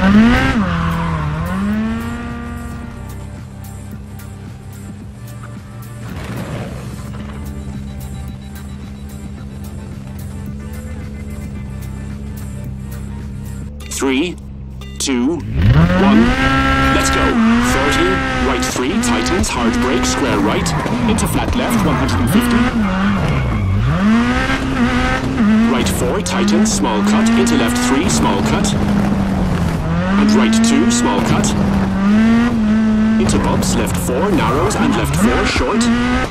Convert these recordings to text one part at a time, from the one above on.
Three, 2, 1, let's go. 30, right 3, tightens, hard brake, square right, into flat left, 150. Right 4, tightens, small cut, into left 3, small cut. And right 2, small cut. Into bumps, left 4, narrows, and left 4, short.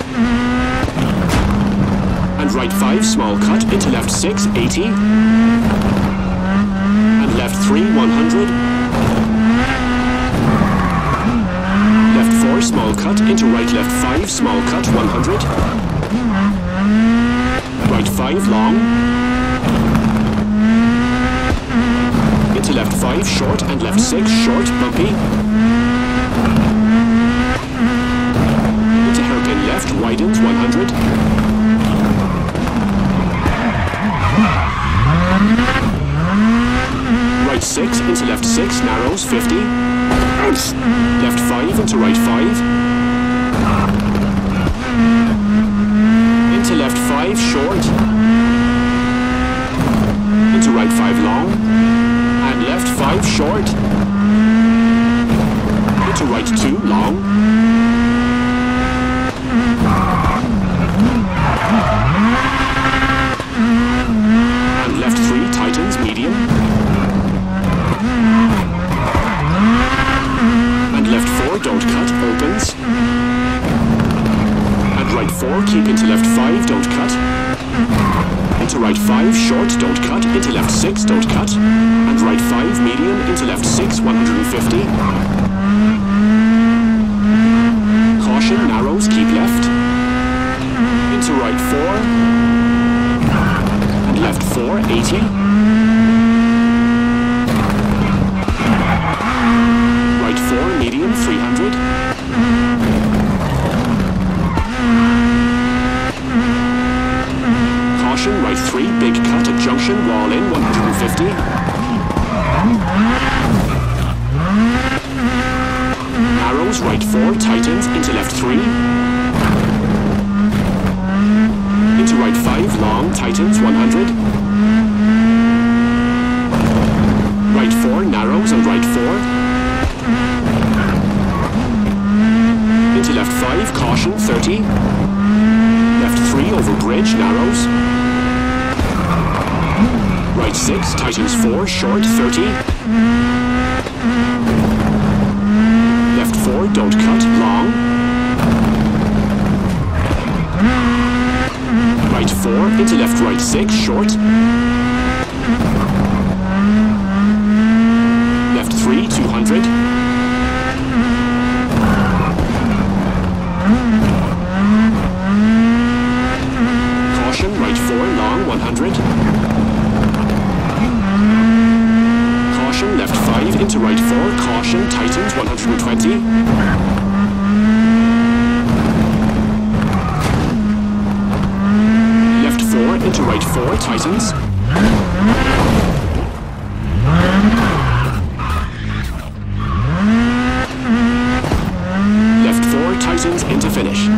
And right 5, small cut, into left 6, 80. Left 3, 100. Left 4, small cut, into right left 5, small cut, 100. Right 5, long. Into left 5, short, and left 6, short, bumpy. Into hairpin left, widens, 100. Right 6 into left 6, narrows, 50. Left 5 into right 5. Into left 5, short. Into right 5, long. And left 5, short. Into right 2, long. And left 3, tightens, medium. And left 4, don't cut, opens. And right 4, keep into left 5, don't cut. Into right 5, short, don't cut. Into left 6, don't cut. And right 5, medium, into left 6, 150. Caution, narrows, keep left. Into right 4. And left 4, 80. Right 4, medium, 300. Caution, right 3, big cut at junction, wall in, 150. Narrows, right 4, tightens, into left 3. Into right 5, long, tightens, 100. Right 4, narrows, and right 4. Into left 5, caution, 30. Left 3, over bridge, narrows. Right 6, tightens 4, short, 30. Left 4, don't cut, long. Right 4, into left right 6, short. Left 3, 200. Caution, right 4, long, 100. Caution, left 5, into right 4, caution, tightens, 120. Left 4, into right 4, tightens. Left 4, tightens, into finish.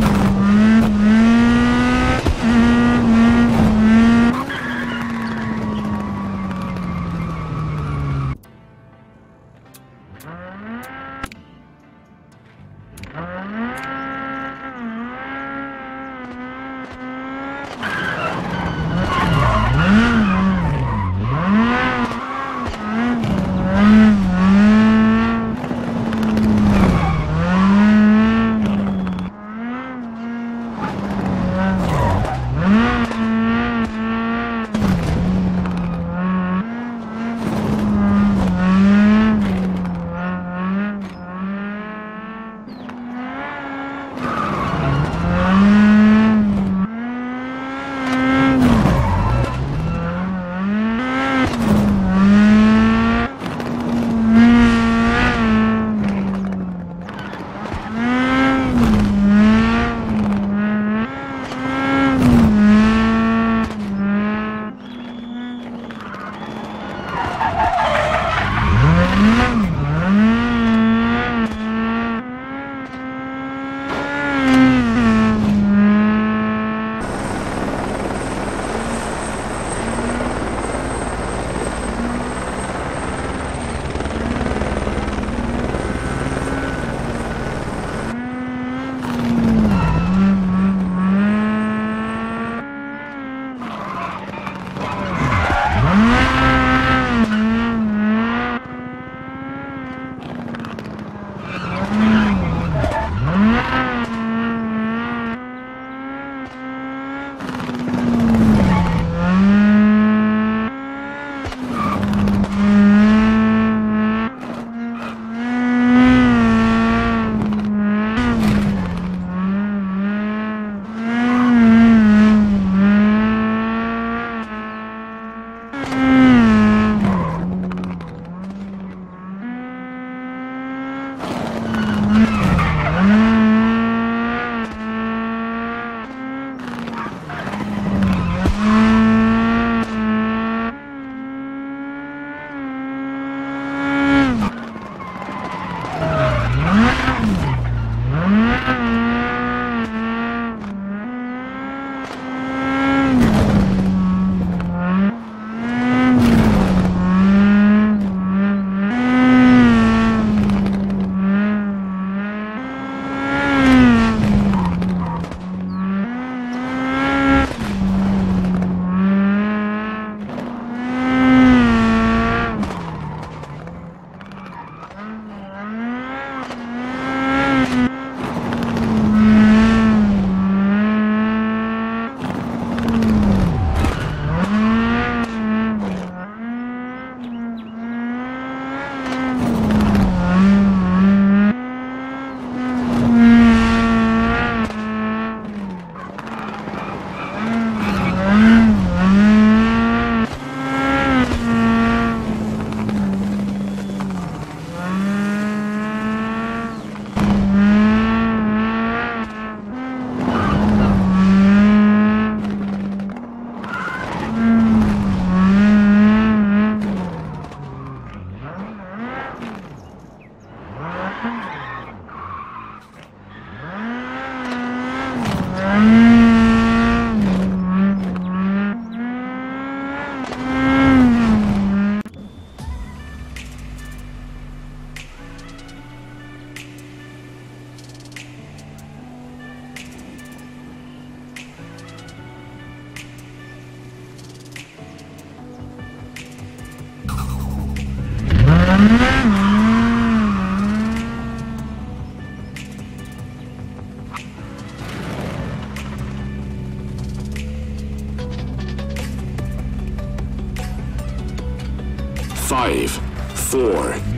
Five, 4, 3, 2, 1,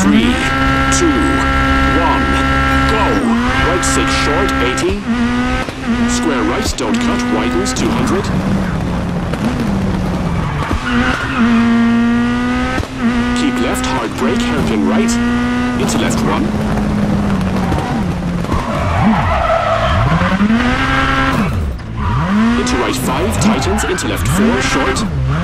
go! Right 6 short, 80. Square right, don't cut, widens, 200. Keep left, hard brake, hairpin right. Into left 1. Into right 5, tightens, into left 4, short.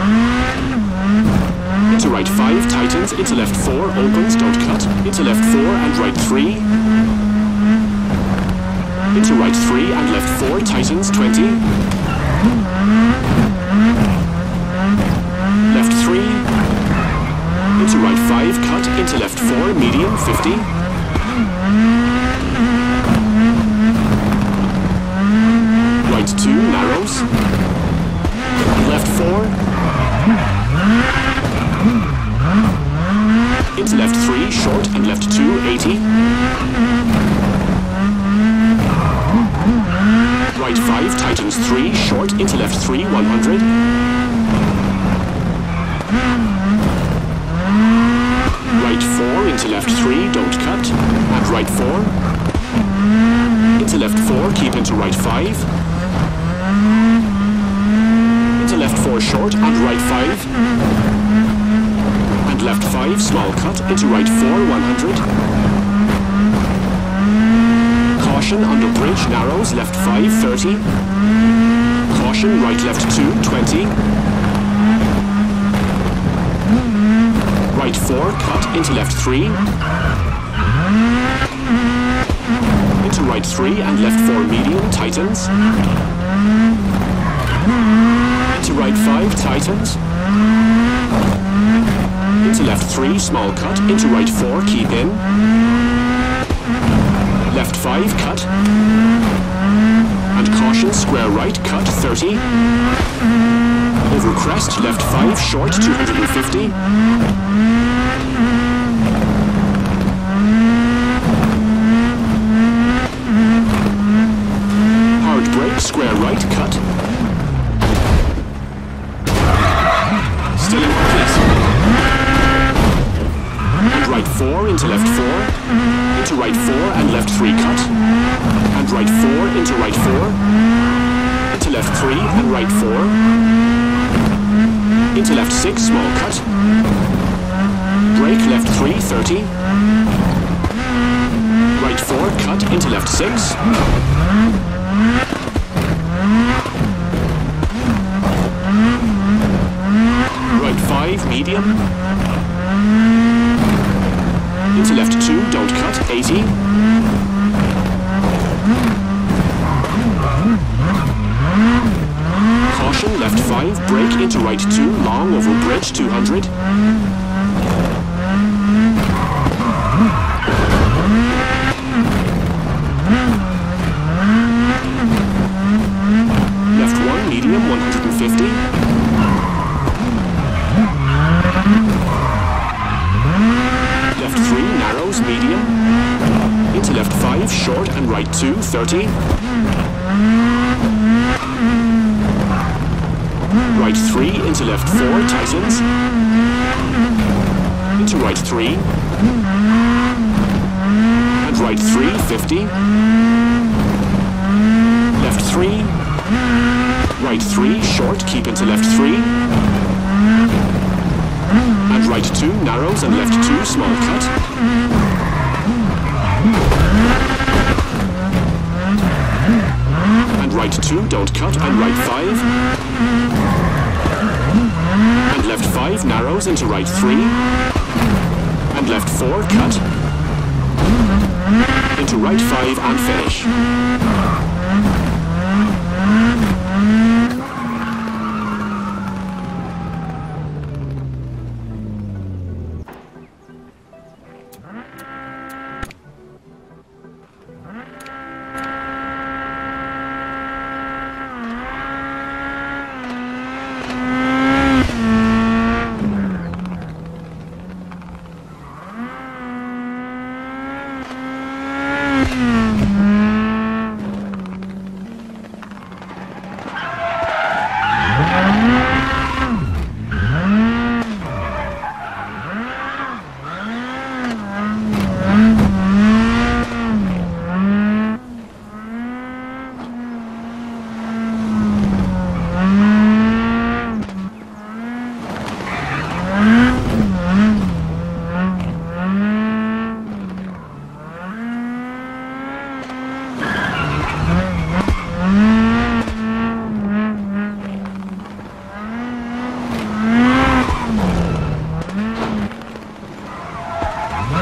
Into right 5, tightens, into left 4, opens, don't cut. Into left 4 and right 3. Into right 3 and left 4, tightens, 20. Left 3. Into right 5, cut, into left 4, medium, 50. Right 2, narrows. Left 4. Into left 3, short, and left 2, 80. Right 5, tightens 3, short, into left 3, 100. Right 4, into left 3, don't cut, and right 4. Into left 4, keep into right 5. Into left 4, short, and right 5. And left 5, small cut, into right 4, 100. Caution, under bridge, narrows, left 5, 30. Caution, right left 2, 20. Right 4, cut, into left 3. Into right 3 and left 4, medium, tightens. Into right 5, tightens. Into left 3, small cut, into right 4, keep in. Left 5, cut. And caution, square right, cut, 30. Over crest, left 5, short, 250. Hard brake, square right, cut. Still in place. And right 4 into left 4. Into right 4 and left 3, cut. And right 4 into right 4. Into left 3 and right 4. Into left 6, small cut. Brake left 3, 30. Right 4, cut, into left 6. Right 5, medium. Into left 2, don't cut, 80. Caution, left 5, brake into right 2, long over bridge, 200. Left 1, medium, 150. Left 3, narrows, medium. Into left 5, short, and right 2, 30. Right 3, into left 4, tightens. Into right 3. And right 3, 50. Left 3. Right 3, short, keep into left 3. And right 2, narrows, and left 2, small cut. And right 2, don't cut, and right 5. And left 5, narrows, into right 3. And left 4, cut. Into right 5 and finish.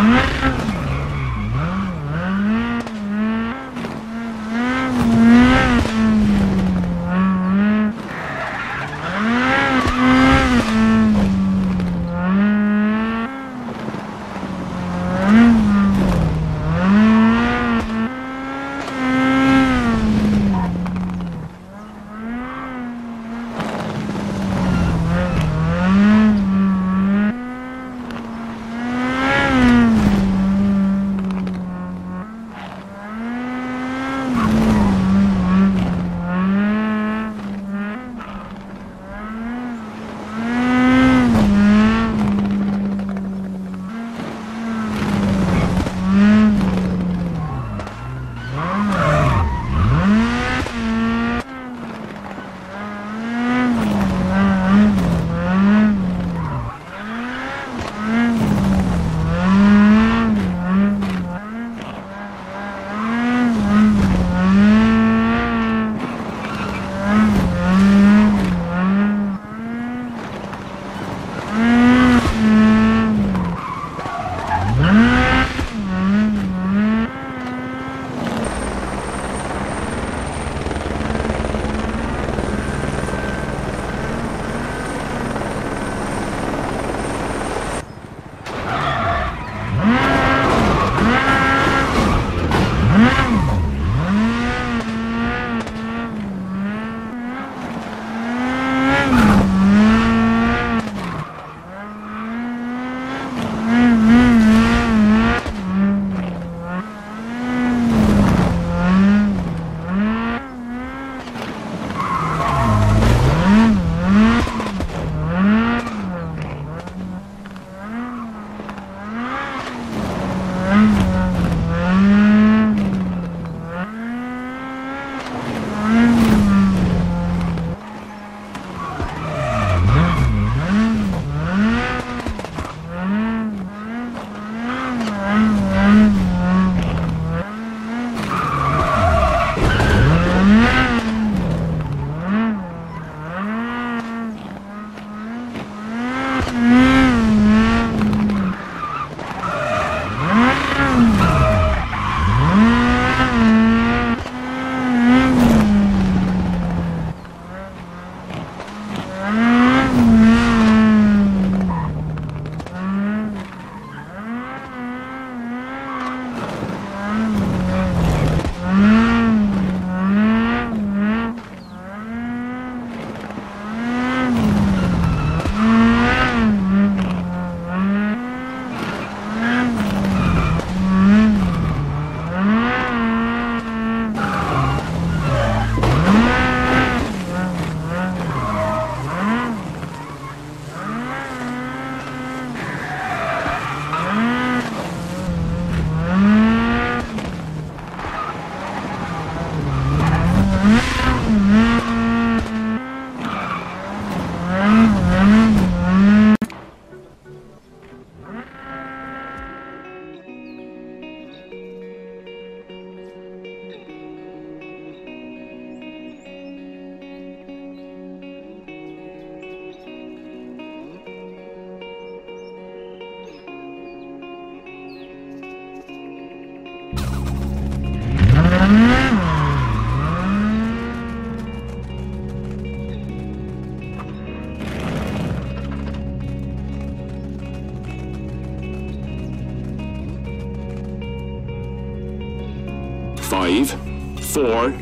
5, 4, 3, 2, 1.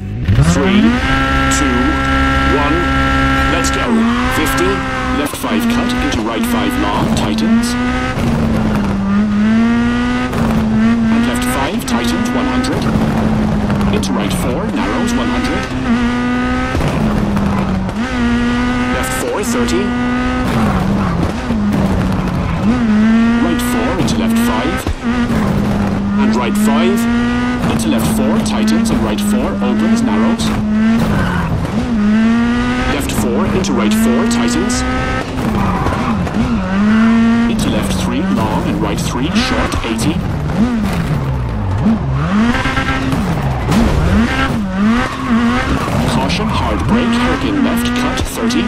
Let's go. 50, left 5 cut into right 5 long, tightens. And left 5, tightens, 100. Into right 4, narrows, 100. Left 4, 30. Right 4 into left 5. And right 5. Into left 4, tightens, and right 4, opens, narrows. Left 4, into right 4, tightens. Into left 3, long, and right 3, short, 80. Caution, hard brake, hairpin left, cut, 30.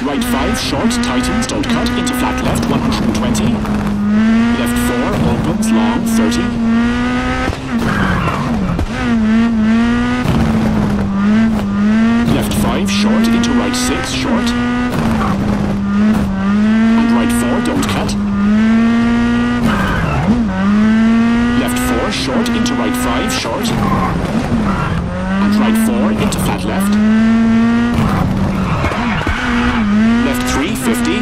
Right 5 short, tightens, don't cut, into flat left 120. Left 4 opens, long 30. Left 5 short, into right 6 short. And right 4 don't cut. Left 4 short, into right 5 short. And right 4 into flat left. Left 3, 50.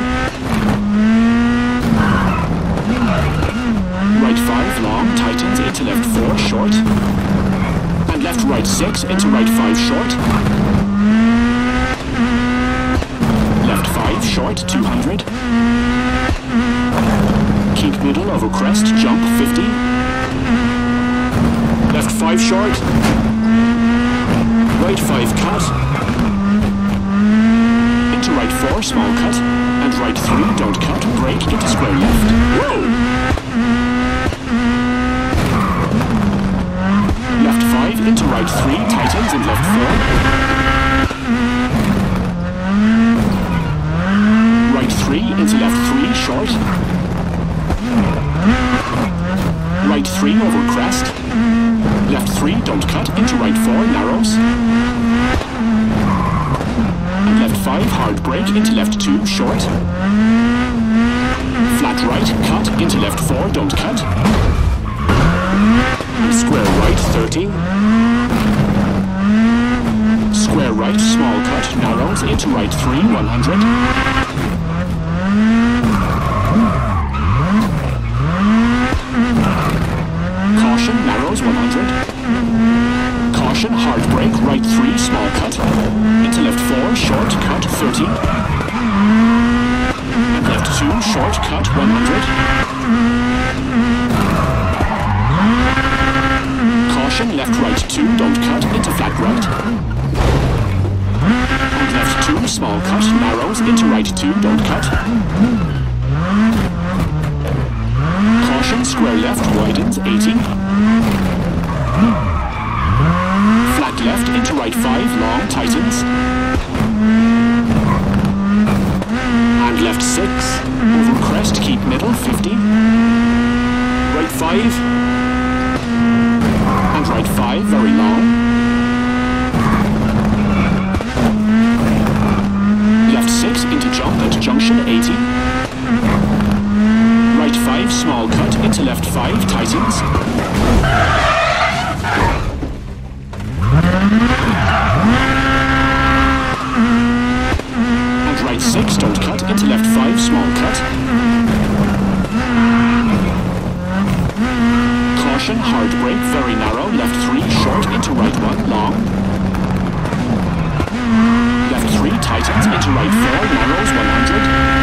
Right 5 long, tightens, into left 4 short. And left right 6 into right 5 short. Left 5 short, 200. Keep middle over crest, jump 50. Left 5 short. Right 5 cut. Into right 4 small cut. And right 3 don't cut, brake into square left. Whoa! Left 5 into right 3, tightens and left 4. Right 3 into left 3, short. Right 3 over crest. Left 3 don't cut, into right 4, narrows. And left 5 hard brake, into left 2, short. Flat right, cut, into left 4, don't cut. Square right 30. Square right, small cut, narrows, into right 3, 100. Caution, narrows 100. Caution, hard brake, right 3, small cut. Into left 4, short cut, 30. And left 2, short cut, 100. Caution, left right 2, don't cut, into flat right. And left 2, small cut, narrows, into right 2, don't cut. Caution, square left, widens, 80. Flat left, into right 5, long, tightens. And left 6, over crest, keep middle, 50. Right 5. And right 5, very long. Left 6 into jump at junction 80. Right 5, small cut, into left 5, tightens. And right 6, don't cut, into left 5, small cut. Caution, hard brake, very narrow, left 3, short, into right 1, long. Left 3, tightens, into right 4, narrows, 100.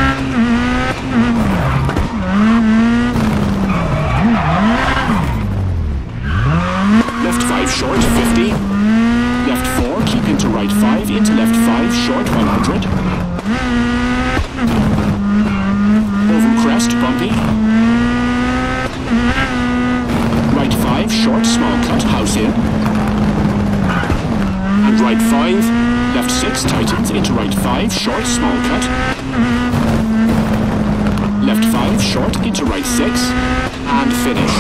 Left 5, short, 50. Left 4, keep into right 5, into left 5, short, 100. Over crest, bumpy. Right 5, short, small cut, house in. And right 5, left 6, tightens, into right 5, short, small cut. Left 5, short, into right 6, and finish.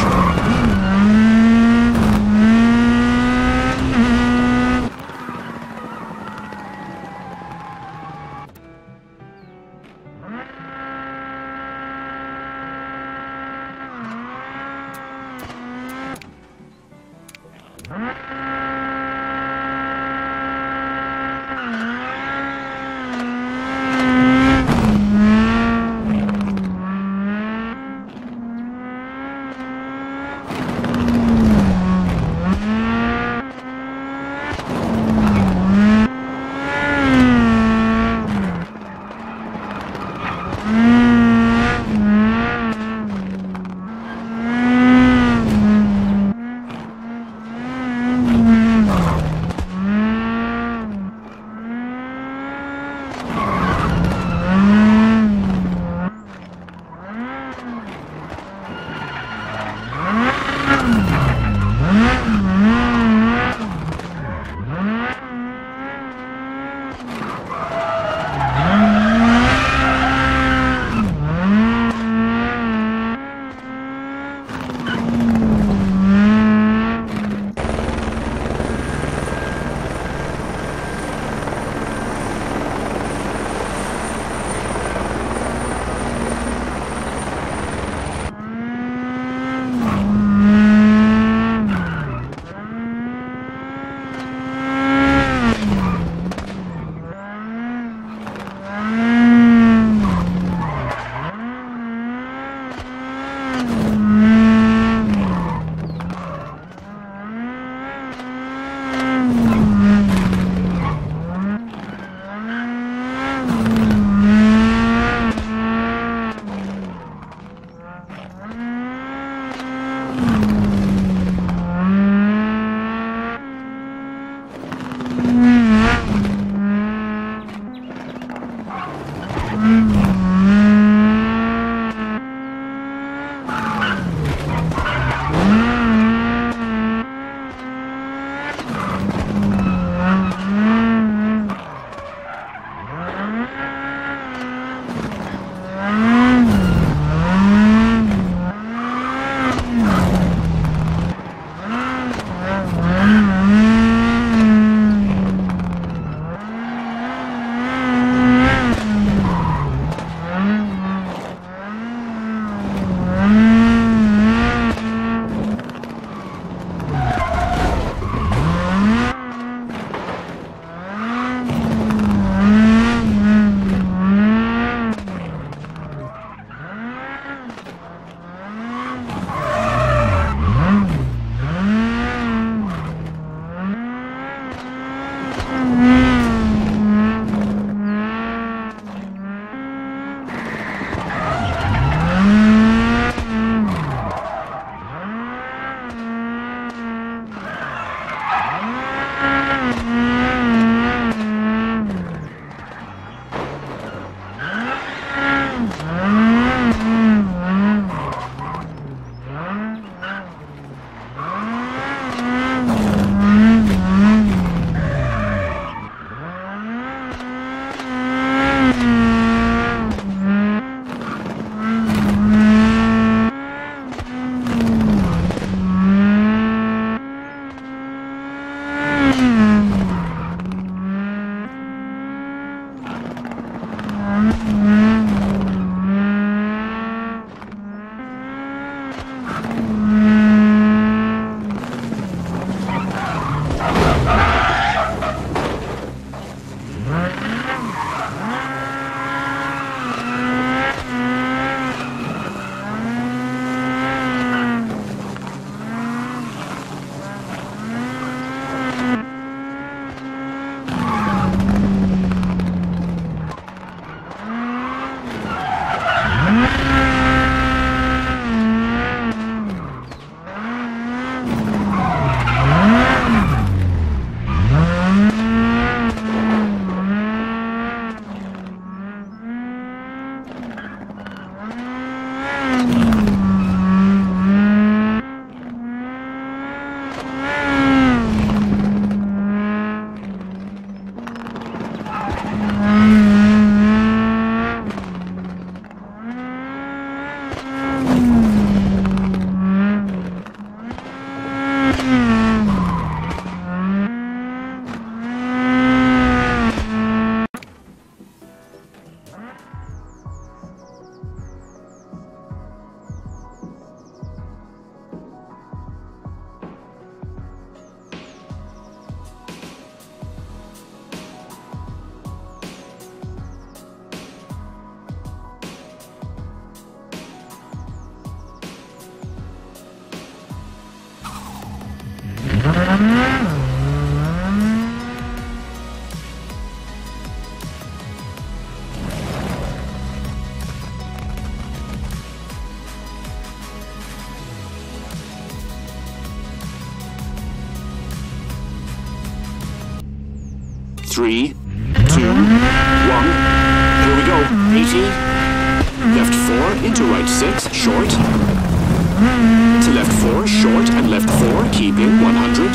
3, 2, 1. Here we go. 80. Left 4 into right 6, short. Into left 4, short, and left 4, keep in 100.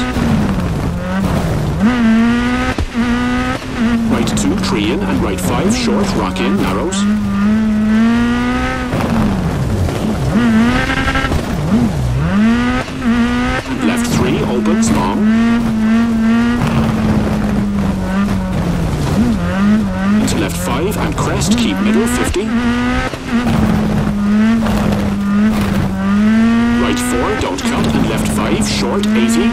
Right 2, tree in, and right 5, short, rock in, narrows. And left 3, opens, long. Into left 5, and crest, keep middle, 50. Right 4, don't cut, and left 5, short, 80.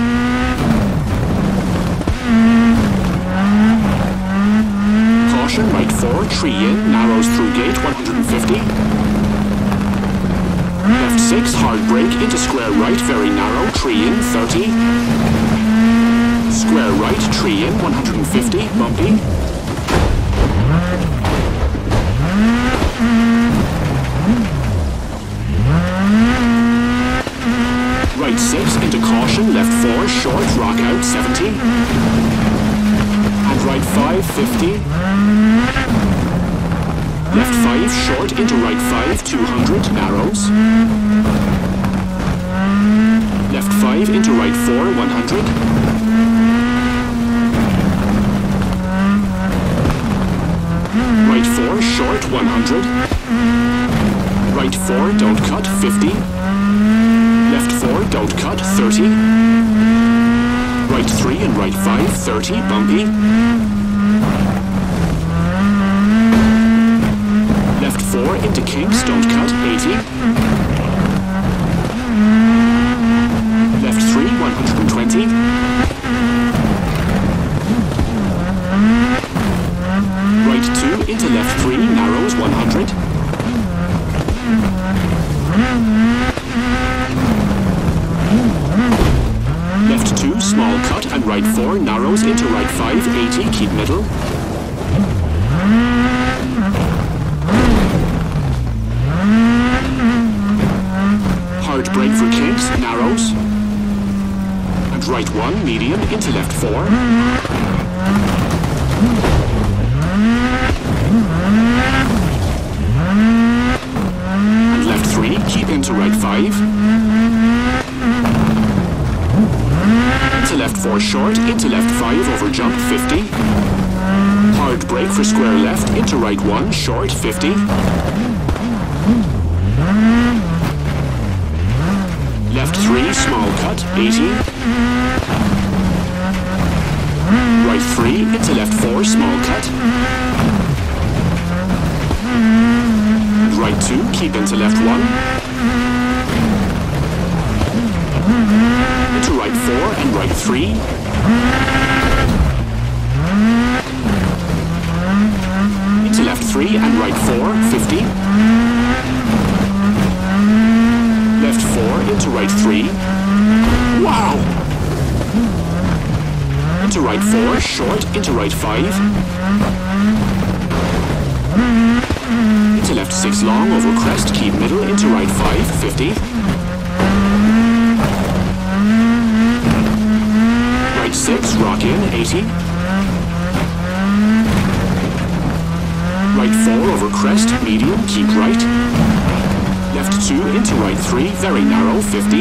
Caution, right 4, tree in, narrows through gate, 150. Left 6, hard brake, into square right, very narrow, tree in, 30. Square right, tree in, 150, bumpy. Right 6, into caution, left 4, short, rock out, 70. And right 5, 50. Left 5, short, into right 5, 200, narrows. Left 5, into right 4, 100. Right 4, short, 100. Right 4, don't cut, 50. Left 4, don't cut, 30. Right 3 and right 5, 30, bumpy. Left 4 into kinks, don't cut, 80. Left 3, 120. Right 2 into left 3, narrows, 100. Left 2, small cut, and right 4, narrows into right 5, 80, keep middle. Hard brake for kinks, narrows. And right 1, medium, into left 4. And left 3, keep into right 5. Into left 4 short, into left 5 over jump, 50. Hard brake for square left, into right 1, short, 50. Left 3, small cut, 80. Right 3, into left 4, small cut. And right 2, keep into left 1. Into right 4 and right 3. Into left 3 and right 4, 50. Left 4 into right 3. Wow! Into right 4, short, into right 5. Into left 6 long, over crest, keep middle, into right 5, 50. Right 6, rock in, 80. Right 4 over crest, medium, keep right. Left 2 into right 3, very narrow, 50.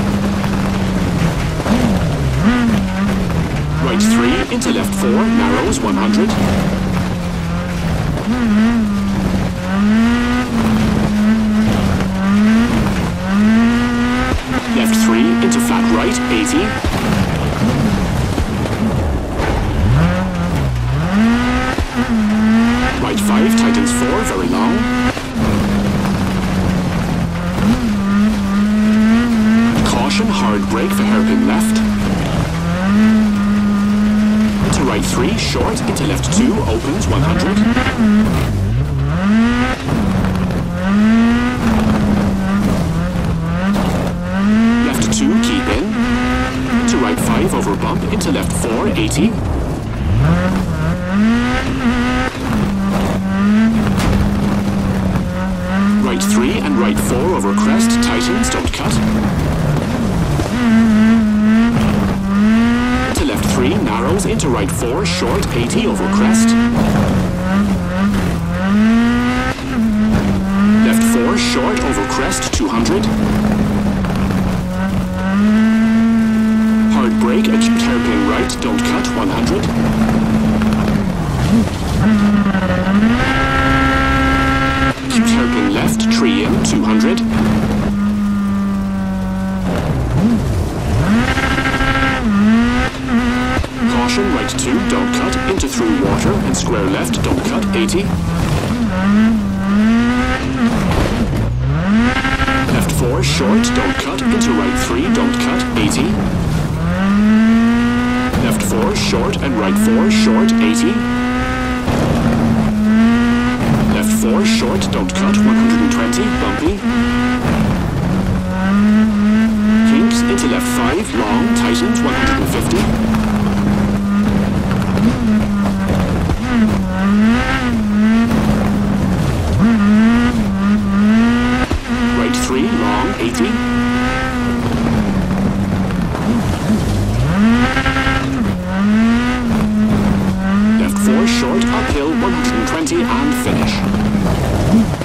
Right 3 into left 4, narrows, 100. Left 3 into flat right, 80. Right 5 tightens 4, very long. Caution, hard brake for hairpin left. Into right 3, short, into left 2, opens, 100. Left 2, keep in. Into right 5, over bump, into left 4, 80. Right 3 and right 4 over crest, tightens, don't cut. Into left 3, narrows, narrows into right 4, short 80 over crest. Left 4, short over crest 200. Hard brake, acute hairpin right, don't cut 100. Acute hairpin left, tree in 200. Caution, right 2, don't cut, into through water, and square left, don't cut, 80. Left 4, short, don't cut, into right 3, don't cut, 80. Left 4, short, and right 4, short, 80. Left 4, short, don't cut, 120, bumpy. Kinks, into left 5, long, tightens, 150. Right 3, long, 80. Left 4, short, uphill, 120 and finish.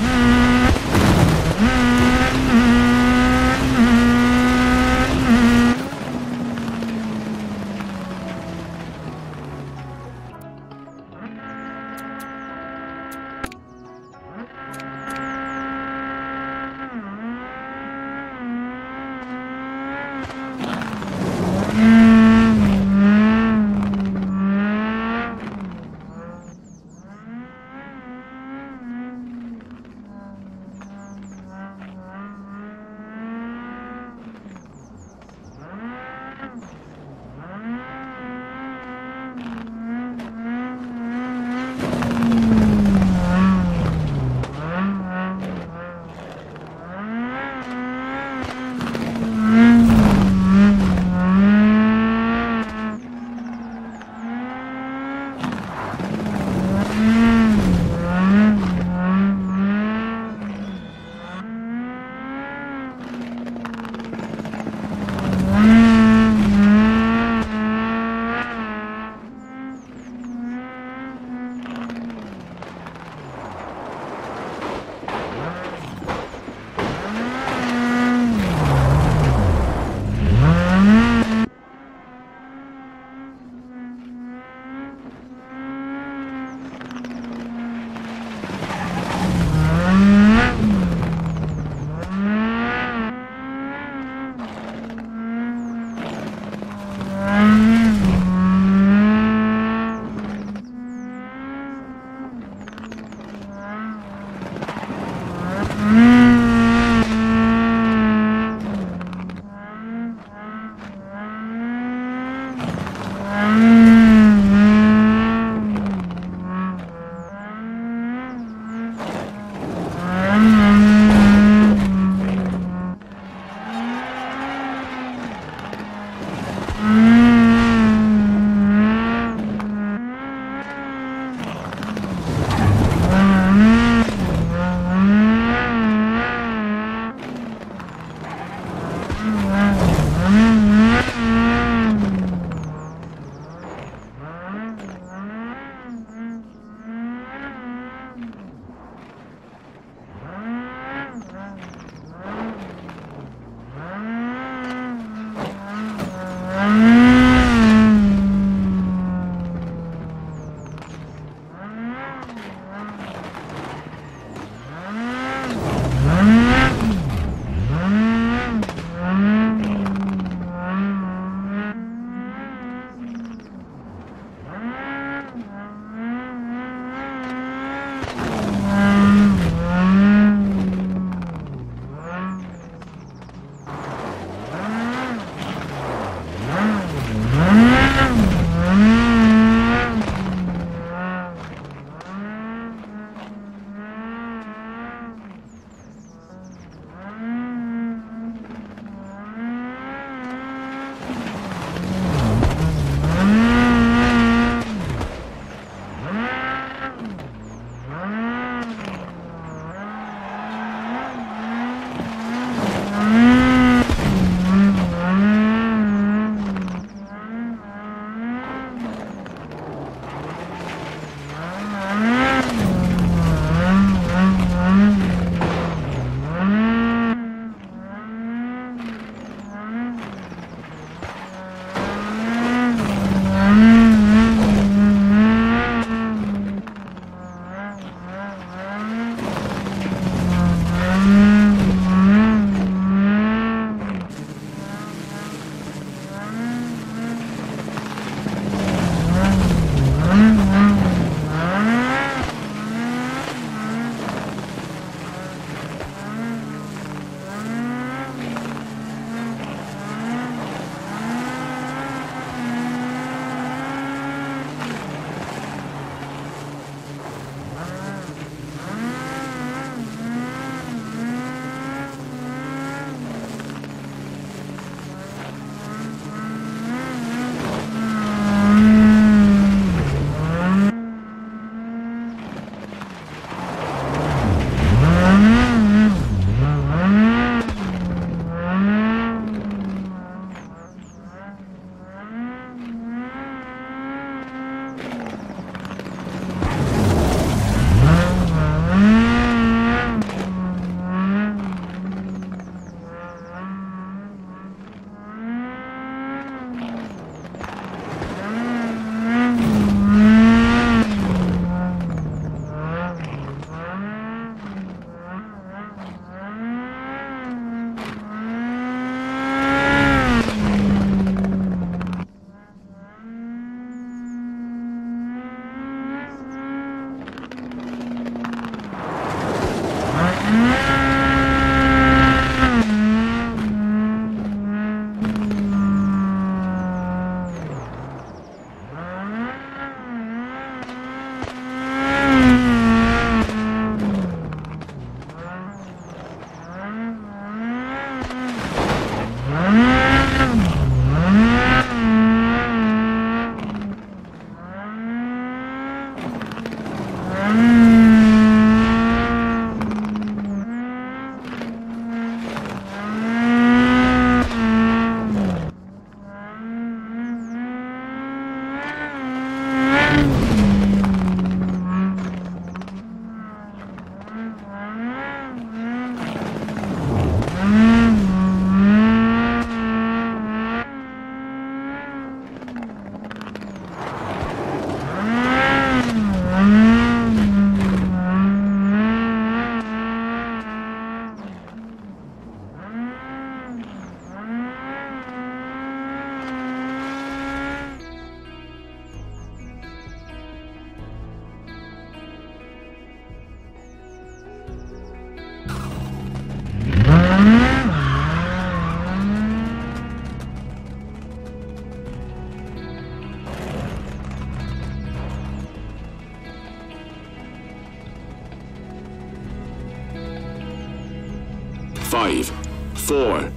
5, 4, 3, 2, 1.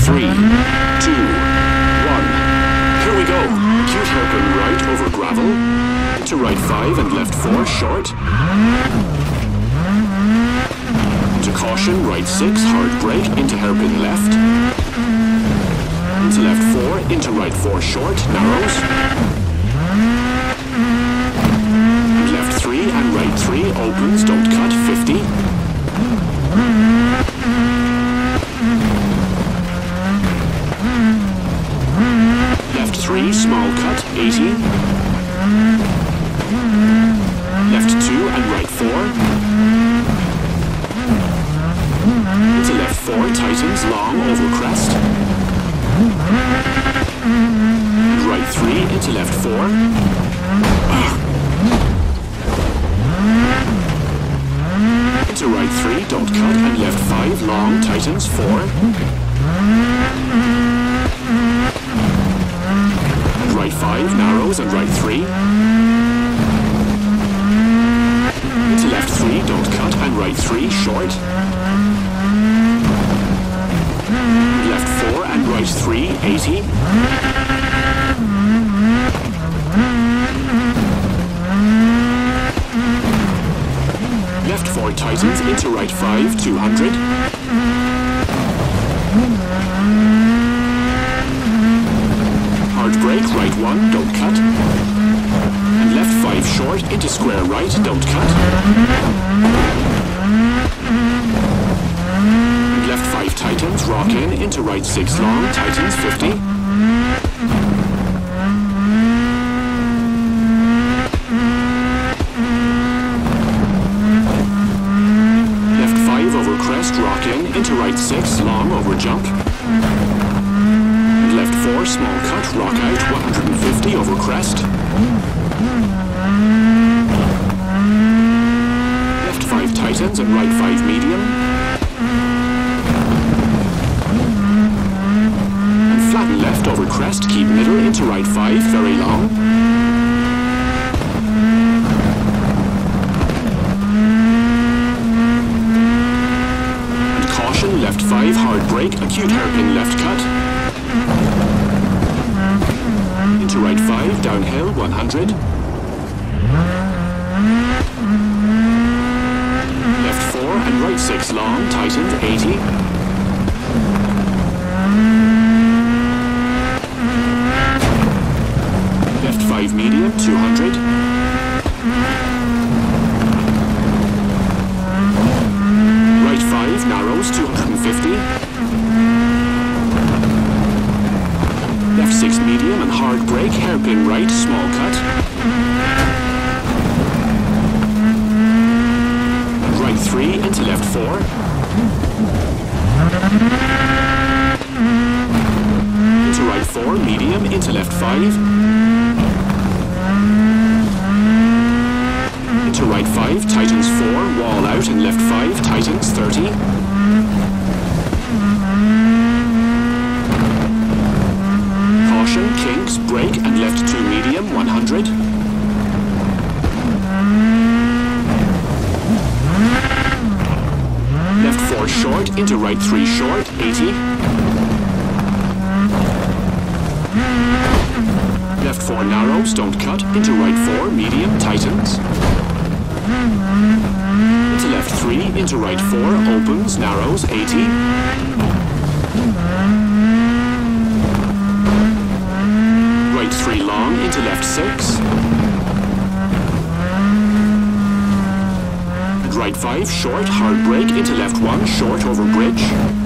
Here we go. Acute hairpin right over gravel. To right 5 and left 4 short. To caution right 6 hard brake into hairpin left. Into left 4 into right 4 short narrows. And left 3 and right 3 opens, don't cut 50. Left 3 small cut 80. Left 2 and right 4. Into left 4 tightens long over crest. And right 3 into left 4. Into right 3 don't cut and left 5 long tightens 4. Right 5 narrows and right 3. Into left 3 don't cut and right 3 short. Left 4 and right 3 80. Left 4 tightens into right 5 200. Hard brake, right 1, don't cut. And left 5 short into square right, don't cut. And left 5 tightens, rock in into right 6 long, tightens 50. Left 5 over crest, rock in into right 6 long over jump. Left 4 small cut, rock out 150 over crest. Left 5 tightens and right 5 medium. And flatten left over crest, keep middle into right 5 very long. And caution left 5 hard brake, acute hairpin left cut. Into right 5, downhill 100. Left 4 and right 6 long, tightened 80. Left 5 medium 200. Right 5 narrows 250. Left 6 medium and hard brake, hairpin right, small cut. And right 3 into left 4. Into right 4, medium, into left 5. Into right 5, tightens 4, wall out and left 5, tightens 30. Caution, kinks, brake and left 2 medium 100. Left 4 short into right 3 short 80. Left 4 narrows, don't cut, into right 4, medium, tightens. Into left 3, into right 4, opens, narrows, 80. Right 3 long, into left 6. And right 5, short, hard brake, into left 1, short over bridge.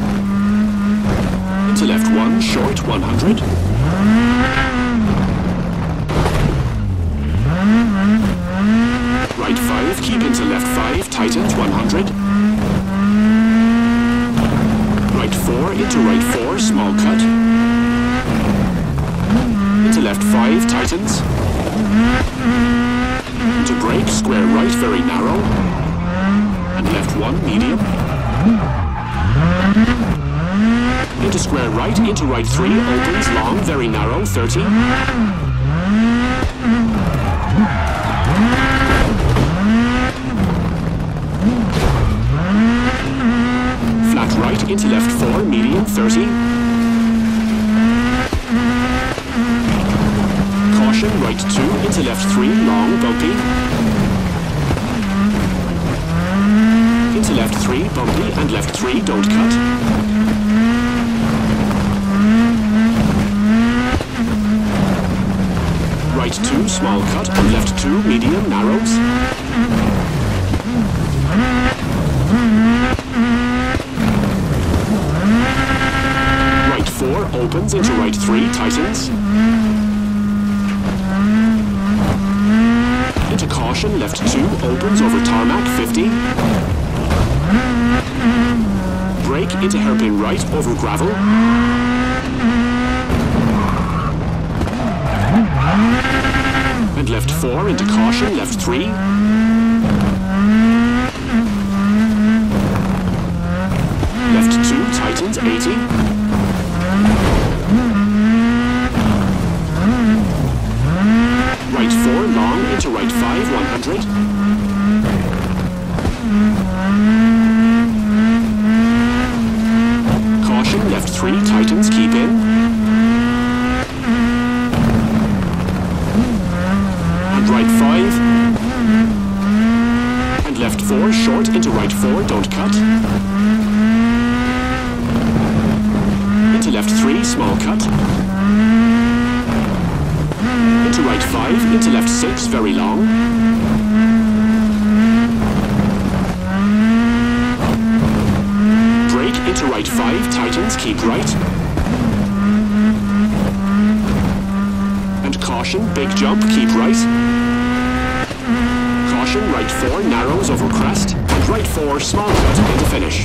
Into left 1, short, 100. Right 5, keep into left 5, tightens 100. Right 4, into right 4, small cut. Into left 5, tightens. Into brake, square right, very narrow. And left 1, medium. Into square right, into right 3, opens, long, very narrow, 30. Flat right, into left 4, medium, 30. Caution, right 2, into left 3, long, bumpy. Into left 3, bumpy, and left 3, don't cut. Right 2, small cut, and left 2, medium, narrows. Right 4, opens into right 3, tightens. Into caution, left 2, opens over tarmac, 50. Brake into hairpin right, over gravel. And left 4 into caution, left 3. Left 2, tightens, 80. Right 4, long, into right 5, 100. Caution, left 3, tightens, keep in. And right 5. And left 4, short, into right 4, don't cut. Into left 3, small cut. Into right 5, into left 6, very long. Brake into right 5, tightens, keep right. And caution, big jump, keep right. Caution, right 4, narrows over crest. And right 4, small cut into finish.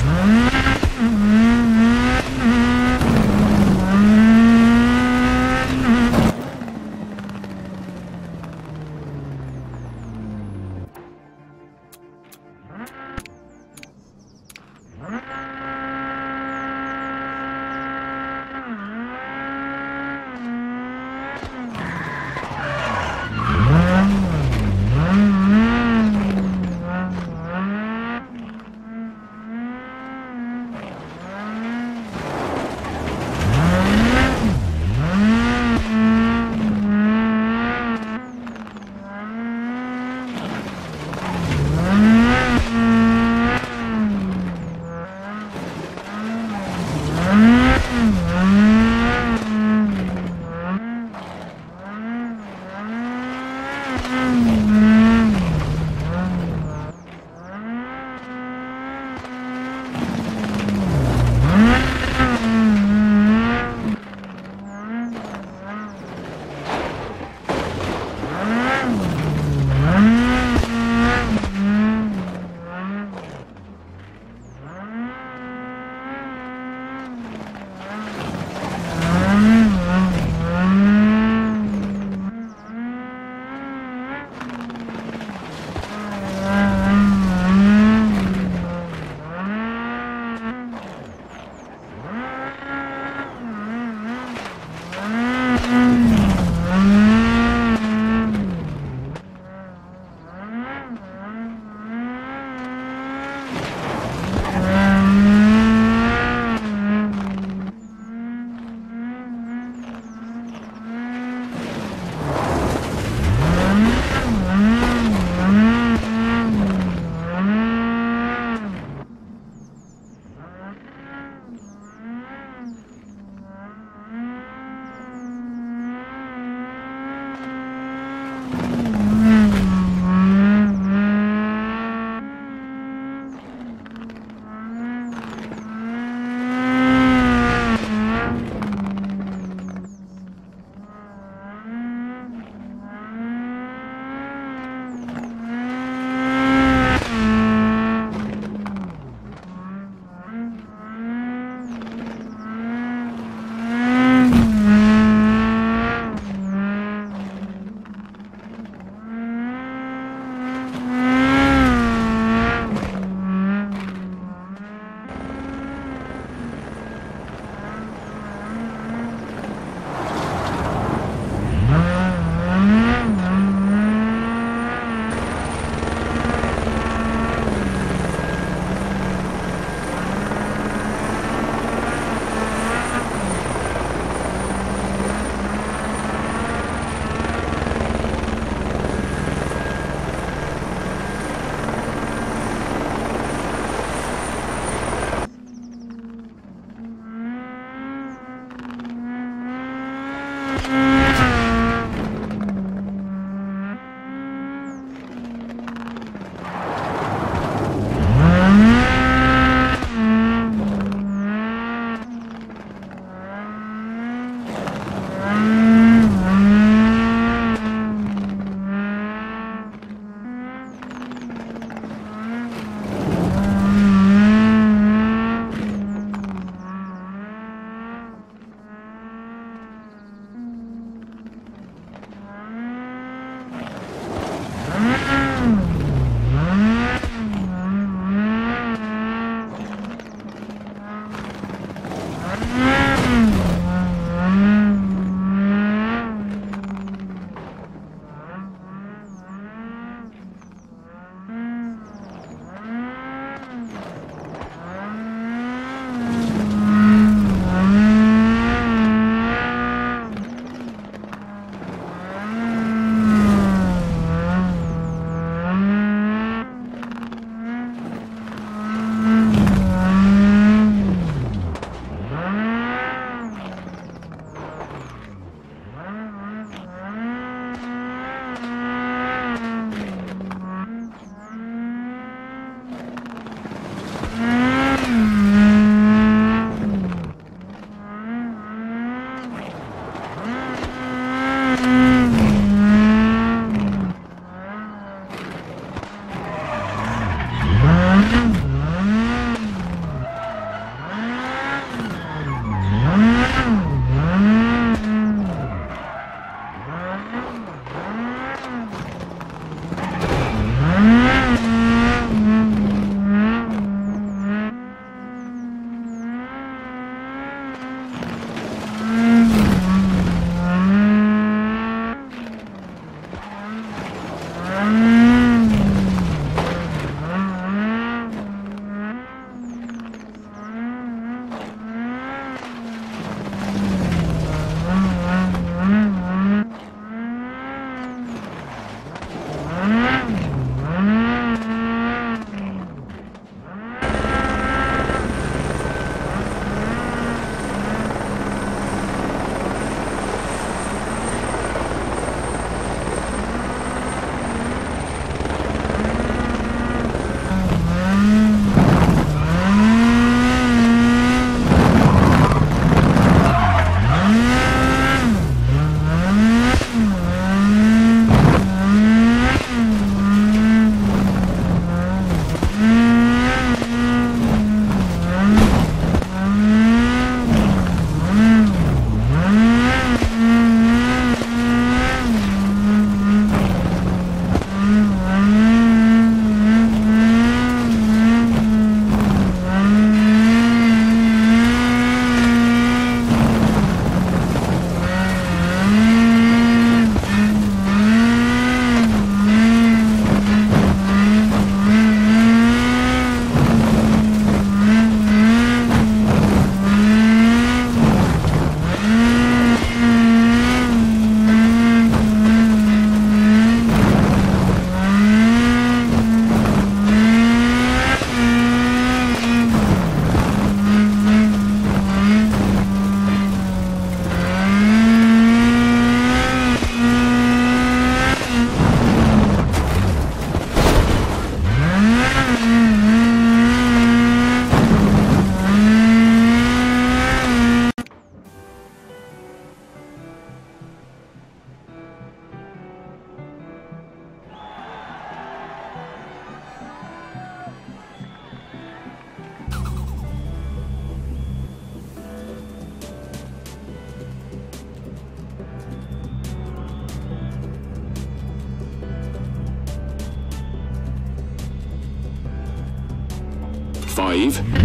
5, 4, 3, 2, 1.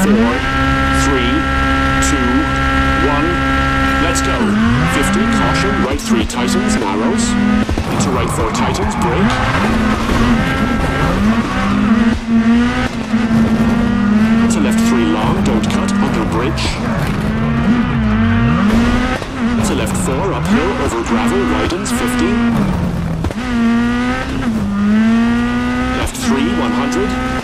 Let's go. 50, caution, right 3 tightens, narrows. Into right 4 tightens, brake. Into left 3 long, don't cut, under bridge. Into left 4, uphill, over gravel, widens, 50. Left 3, 100.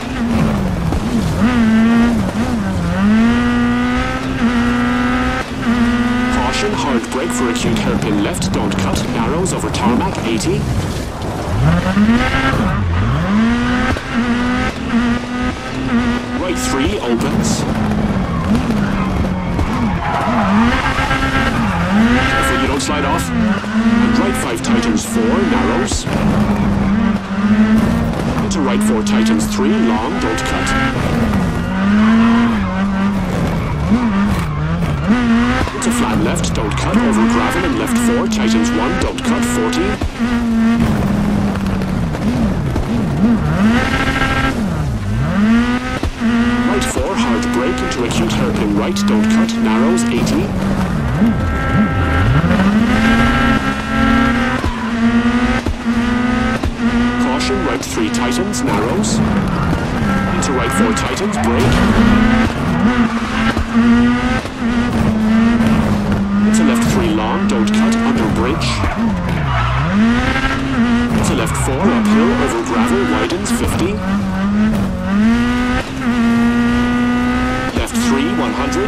Caution, hard brake for acute hairpin left, don't cut, narrows over tarmac, 80. Right 3 opens. Careful you don't slide off. And right 5 tightens 4, narrows. Into right 4 tightens 3, long, don't cut. Into flat left, don't cut, over gravel and left 4, tightens 1, don't cut, 40. Right 4, hard brake into acute hairpin right, don't cut, narrows 80. Caution, right 3 tightens, narrows. Into right 4 tightens, brake. Into left 3 long, don't cut, under bridge. Into left 4 uphill, over gravel, widens 50. Left 3, 100.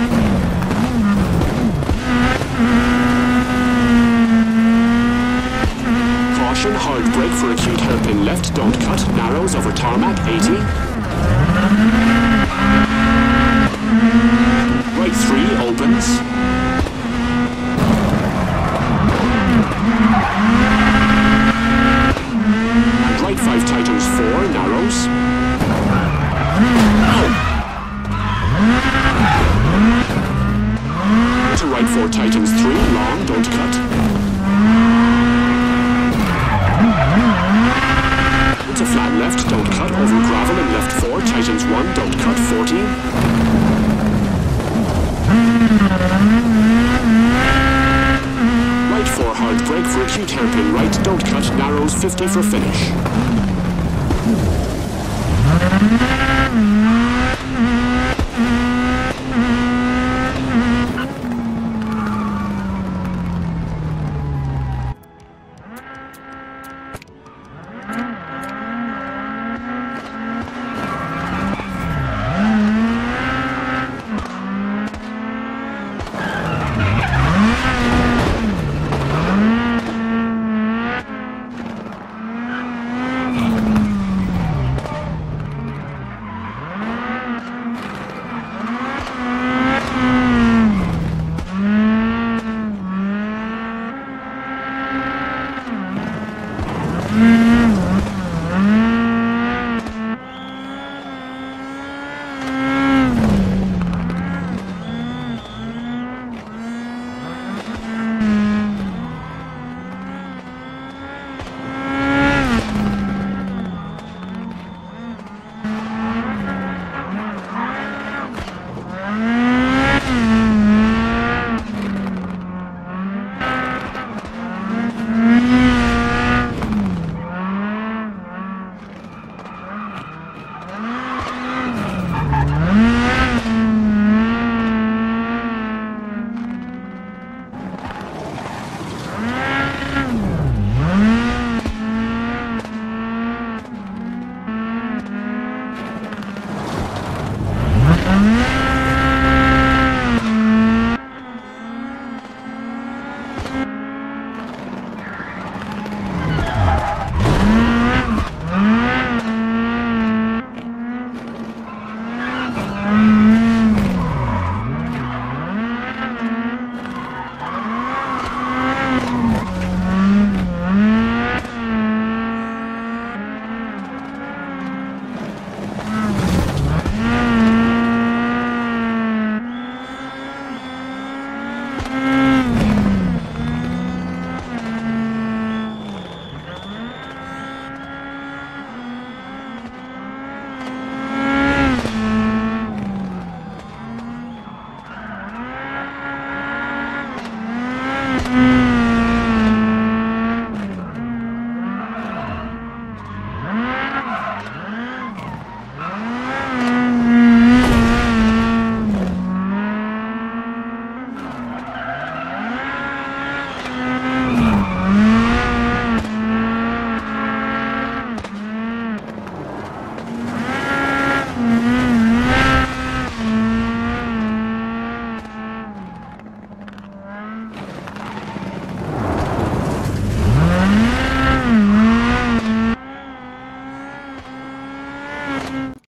Caution, hard brake for acute hairpin left, don't cut, narrows over tarmac, 80. Right 3 opens. And right 5 tightens 4, narrows. To right 4 tightens 3, long, don't cut. Into flat left, don't cut, over gravel and left 4, tightens 1, don't cut, 40. Right 4 hard brake for acute hairpin right, don't cut, narrows 50 for finish. Mm-hmm.